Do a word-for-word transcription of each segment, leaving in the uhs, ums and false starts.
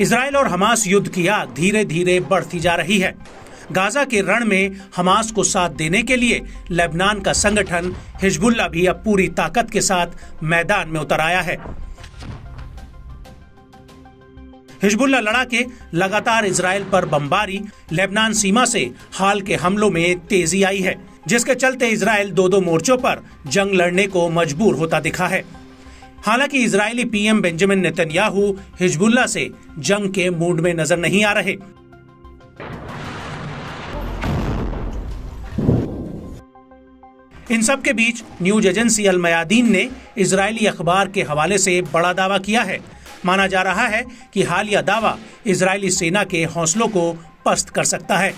Israel और Hamas युद्ध की आग धीरे धीरे बढ़ती जा रही है। गाजा के रण में हमास को साथ देने के लिए लेबनान का संगठन हिजबुल्लाह भी अब पूरी ताकत के साथ मैदान में उतर आया है। हिजबुल्लाह लड़ाके लगातार इजराइल पर बमबारी, लेबनान सीमा से हाल के हमलों में तेजी आई है, जिसके चलते इजराइल दो दो मोर्चों पर जंग लड़ने को मजबूर होता दिखा है। हालांकि Israeli PM Benjamin Netanyahu Hezbollah से जंग के मूड में नजर नहीं आ रहे। इन सब के बीच न्यूज एजेंसी अल मयादीन ने इजरायली अखबार के हवाले से बड़ा दावा किया है। माना जा रहा है कि हालिया दावा इजरायली सेना के हौसलों को पस्त कर सकता है।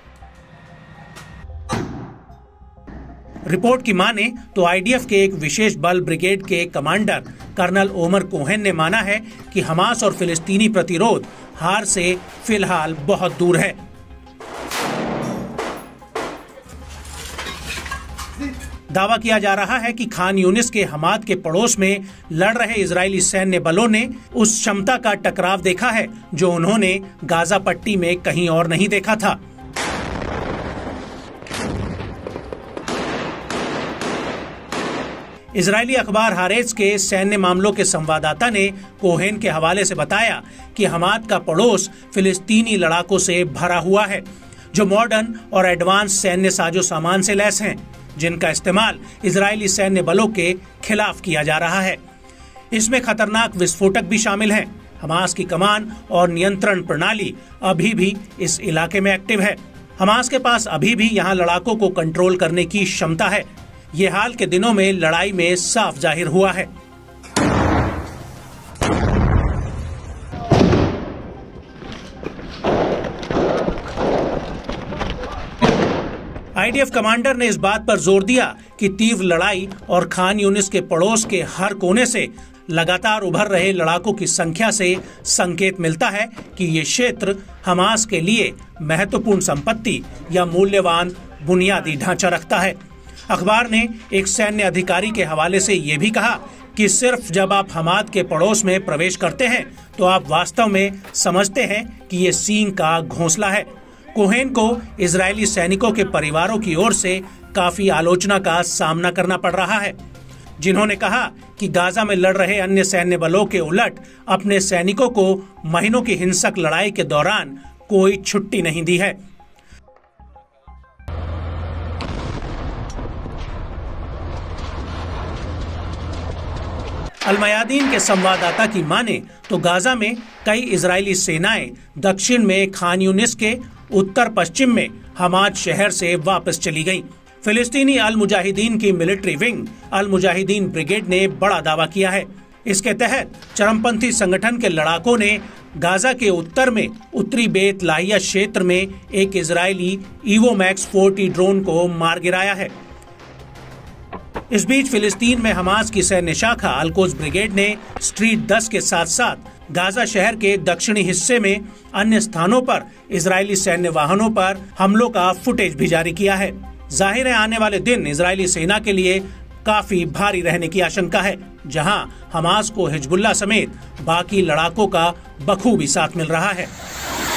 रिपोर्ट की माने तो आईडीएफ के एक विशेष बल ब्रिगेड के कमांडर कर्नल ओमर कोहेन ने माना है कि हमास और फिलिस्तीनी प्रतिरोध हार से फिलहाल बहुत दूर है। दावा किया जा रहा है कि खान यूनिस के हमाद के पड़ोस में लड़ रहे इजरायली सैन्य बलों ने उस क्षमता का टकराव देखा है जो उन्होंने गाजा पट्टी में कहीं और नहीं देखा था। इजरायली अखबार हारेज के सैन्य मामलों के संवाददाता ने कोहेन के हवाले से बताया कि हमाद का पड़ोस फिलिस्तीनी लड़ाकों से भरा हुआ है, जो मॉडर्न और एडवांस सैन्य साजो सामान से लैस हैं, जिनका इस्तेमाल इजरायली सैन्य बलों के खिलाफ किया जा रहा है। इसमें खतरनाक विस्फोटक भी शामिल हैं। हमास की कमान और नियंत्रण प्रणाली अभी भी इस इलाके में एक्टिव है। हमास के पास अभी भी यहाँ लड़ाकों को कंट्रोल करने की क्षमता है। ये हाल के दिनों में लड़ाई में साफ जाहिर हुआ है। आईडीएफ कमांडर ने इस बात पर जोर दिया कि तीव्र लड़ाई और खान यूनिस के पड़ोस के हर कोने से लगातार उभर रहे लड़ाकों की संख्या से संकेत मिलता है कि ये क्षेत्र हमास के लिए महत्वपूर्ण संपत्ति या मूल्यवान बुनियादी ढांचा रखता है। अखबार ने एक सैन्य अधिकारी के हवाले से ये भी कहा कि सिर्फ जब आप हमाद के पड़ोस में प्रवेश करते हैं तो आप वास्तव में समझते हैं कि ये सींग का घोंसला है। कोहेन को इजरायली सैनिकों के परिवारों की ओर से काफी आलोचना का सामना करना पड़ रहा है, जिन्होंने कहा कि गाजा में लड़ रहे अन्य सैन्य बलों के उलट अपने सैनिकों को महीनों की हिंसक लड़ाई के दौरान कोई छुट्टी नहीं दी है। अल मयादीन के संवाददाता की माने तो गाजा में कई इजरायली सेनाएं दक्षिण में खान यूनिस के, उत्तर पश्चिम में हमाद शहर से वापस चली गईं। फिलिस्तीनी अल मुजाहिदीन की military wing Al Mujahideen brigade ने बड़ा दावा किया है। इसके तहत चरमपंथी संगठन के लड़ाकों ने गाजा के उत्तर में उत्तरी बेत लाहिया क्षेत्र में एक इजरायली ईवोमैक्स चालीस ड्रोन को मार गिराया है। इस बीच फिलिस्तीन में हमास की सैन्य शाखा अल-कोस ब्रिगेड ने स्ट्रीट दस के साथ साथ गाजा शहर के दक्षिणी हिस्से में अन्य स्थानों पर इजरायली सैन्य वाहनों पर हमलों का फुटेज भी जारी किया है। जाहिर है आने वाले दिन इजरायली सेना के लिए काफी भारी रहने की आशंका है, जहां हमास को हिजबुल्लाह समेत बाकी लड़ाकों का बखूबी साथ मिल रहा है।